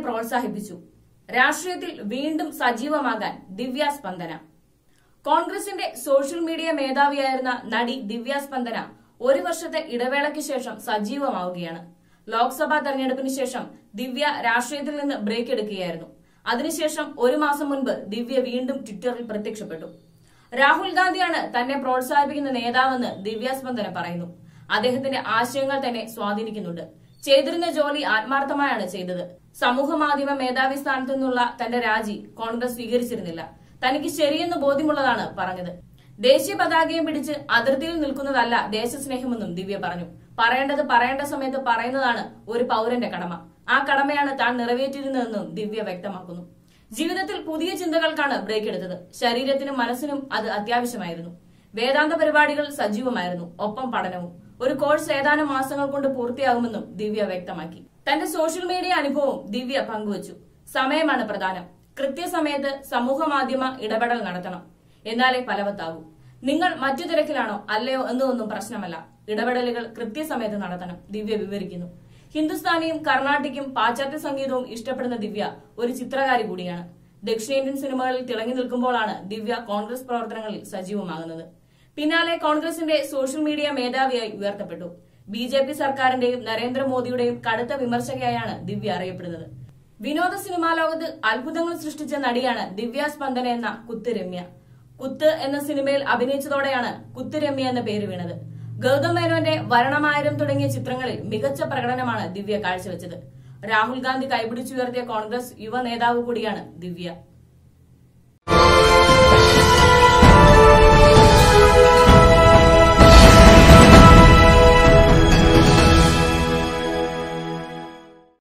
പ്രോത്സാഹിപ്പിച്ചു. രാഷ്ട്രീയത്തിൽ വീണ്ടും സജീവമാകാൻ ദിവ്യ സ്പന്ദന. കോൺഗ്രസിന്റെ സോഷ്യൽ മീഡിയ മേധാവിയായിരുന്ന നടി ദിവ്യ സ്പന്ദന ഒരു വർഷത്തെ ഇടവേളയ്ക്ക് ശേഷം സജീവമാവുകയാണ്. ലോക്സഭാ തെരഞ്ഞെടുപ്പിന് ശേഷം ദിവ്യ രാഷ്ട്രീയത്തിൽ നിന്ന് ബ്രേക്ക് എടുക്കുകയായിരുന്നു. അതിനുശേഷം ഒരു മാസം മുൻപ് ദിവ്യ വീണ്ടും ട്വിറ്ററിൽ പ്രത്യക്ഷപ്പെട്ടു. രാഹുൽ ഗാന്ധിയാണ് തന്നെ പ്രോത്സാഹിപ്പിക്കുന്ന നേതാവെന്ന് ദിവ്യ സ്പന്ദന പറയുന്നു. അദ്ദേഹത്തിന്റെ ആശയങ്ങൾ തന്നെ സ്വാധീനിക്കുന്നുണ്ട്. ചെയ്തിരുന്ന ജോലി ആത്മാർത്ഥമായാണ് ചെയ്തത്. സമൂഹ മാധ്യമ മേധാവി സ്ഥാനത്തു നിന്നുള്ള തന്റെ രാജി കോൺഗ്രസ് സ്വീകരിച്ചിരുന്നില്ല. തനിക്ക് ശരിയെന്ന് ബോധ്യമുള്ളതാണ് പറഞ്ഞത്. ദേശീയ പതാകയും പിടിച്ച് അതിർത്തിയിൽ നിൽക്കുന്നതല്ല ദേശസ്നേഹമെന്നും ദിവ്യ പറഞ്ഞു. പറയേണ്ടത് പറയേണ്ട സമയത്ത് പറയുന്നതാണ് ഒരു പൗരന്റെ കടമ. ആ കടമയാണ് താൻ നിറവേറ്റിയിരുന്നതെന്നും ദിവ്യ വ്യക്തമാക്കുന്നു. ജീവിതത്തിൽ പുതിയ ചിന്തകൾക്കാണ് ബ്രേക്ക് എടുത്തത്. ശരീരത്തിനും മനസ്സിനും അത് അത്യാവശ്യമായിരുന്നു. വേദാന്ത പരിപാടികൾ സജീവമായിരുന്നു, ഒപ്പം പഠനവും. ഒരു കോഴ്സ് ഏതാനും മാസങ്ങൾ കൊണ്ട് പൂർത്തിയാകുമെന്നും ദിവ്യ വ്യക്തമാക്കി. തന്റെ സോഷ്യൽ മീഡിയ അനുഭവം ദിവ്യ പങ്കുവച്ചു. സമയമാണ് പ്രധാനം. കൃത്യസമയത്ത് സമൂഹ മാധ്യമ ഇടപെടൽ നടത്തണം. എന്നാലേ ഫലവത്താവൂ. നിങ്ങൾ മറ്റു തിരക്കിലാണോ അല്ലയോ എന്നൊന്നും പ്രശ്നമല്ല. ഇടപെടലുകൾ കൃത്യസമയത്ത് നടത്തണം, ദിവ്യ വിവരിക്കുന്നു. ഹിന്ദുസ്ഥാനിയും കർണാട്ടിക്കും പാശ്ചാത്യ സംഗീതവും ഇഷ്ടപ്പെടുന്ന ദിവ്യ ഒരു ചിത്രകാരി കൂടിയാണ്. ദക്ഷിണേന്ത്യൻ സിനിമകളിൽ തിളങ്ങി നിൽക്കുമ്പോഴാണ് ദിവ്യ കോൺഗ്രസ് പ്രവർത്തനങ്ങളിൽ സജീവമാകുന്നത്. പിന്നാലെ കോൺഗ്രസിന്റെ സോഷ്യൽ മീഡിയ മേധാവിയായി ഉയർത്തപ്പെട്ടു. BJP സർക്കാരിന്റെയും നരേന്ദ്രമോദിയുടെയും കടുത്ത വിമർശകയായാണ് ദിവ്യ അറിയപ്പെടുന്നത്. വിനോദ സിനിമാ ലോകത്ത് അത്ഭുതങ്ങൾ സൃഷ്ടിച്ച നടിയാണ് ദിവ്യ സ്പന്ദന എന്ന കുത്ത് രമ്യ. കുത്ത് എന്ന സിനിമയിൽ അഭിനയിച്ചതോടെയാണ് കുത്ത് രമ്യ എന്ന പേര് വീണത്. ഗൗതം മേനോന്റെ വരണമായിരം തുടങ്ങിയ ചിത്രങ്ങളിൽ മികച്ച പ്രകടനമാണ് ദിവ്യ കാഴ്ചവെച്ചത്. രാഹുൽ ഗാന്ധി കൈപിടിച്ചുയർത്തിയ കോൺഗ്രസ് യുവ നേതാവ് കൂടിയാണ് ദിവ്യ.